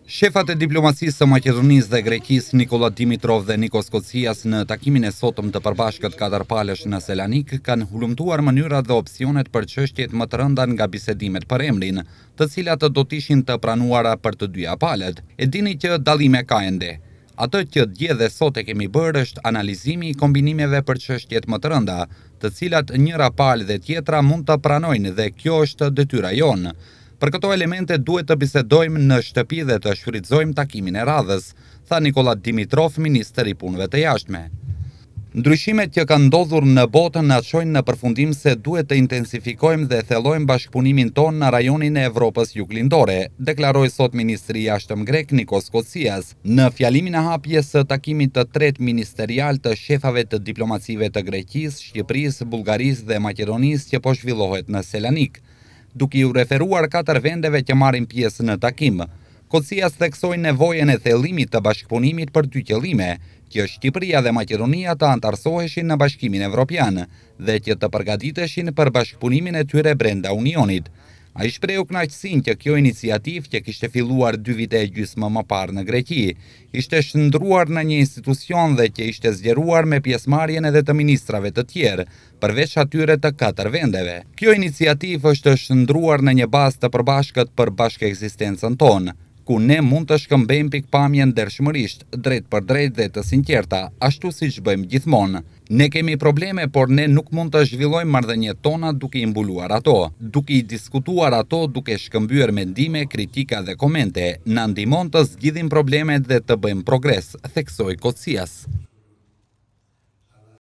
Shefat e diplomacisë së Maqedonisë dhe Greqisë Nikola Dimitrov dhe Nikos Kocias në takimin e sotëm të përbashkët katërpalësh në Selanik kanë hulumtuar mënyrat dhe opsionet për çështjet më të rënda nga bisedimet për emrin, të cilat do të ishin të pranuara për të dyja palët. E dini që dallime ka ende. Atë që dje dhe sot e kemi bërë është analizimi i kombinimeve për çështjet më të rënda, të cilat njëra palë dhe tjetra mund të pranojnë dhe kjo është detyra jonë. Për këto elemente duhet të bisedojmë në shtëpi dhe të shfrytëzojmë takimin e radhës, tha Nikola Dimitrov, ministri i punëve të jashtme. Ndryshimet që kanë ndodhur në botë na çojnë në përfundim se duhet të intensifikojmë dhe thellojmë bashkëpunimin tonë në rajonin e Evropës juglindore, deklaroi sot ministri i jashtëm grek Nikos Kocias në fjalimin e hapjes së takimit të tretë ministerial të shefave të diplomacive të Greqisë, Shqipërisë, Bullgarisë dhe Maqedonisë që po zhvillohet në Selanik. Duke u referuar 4 vendeve që marrin pjesë në takim, Kocias theksoi nevojën e thellimit të bashkëpunimit për dy qëllime, që Shqipëria dhe Maqedonia të antarësoheshin në Bashkimin Evropian dhe që të përgatiteshin për bashkëpunimin e tyre brenda Unionit. Ai shprehu kënaqësinë që kjo iniciativë që kishte filluar 2 vite e gjysmë më parë në Greqi, ishte shndruar në një institucion dhe që ishte zgjeruar me pjesëmarrjen edhe të ministrave të tjerë, përveç atyre të 4 vendeve. Kjo iniciativë është shndruar në një bazë të përbashkët për bashkëekzistencën tonë, ku ne mund të shkëmbejmë pikpamjen ndershmërisht, drejt për drejt dhe të sinqerta, ashtu siç bëjmë gjithmonë. Ne kemi probleme, por ne nuk mund të zhvillojmë marrëdhëniet tona duke i mbuluar ato, duke i diskutuar ato, duke shkëmbyer mendime, kritika dhe komente. Na ndihmon të zgjidhim problemet dhe të bëjmë progres, theksoi Kocias.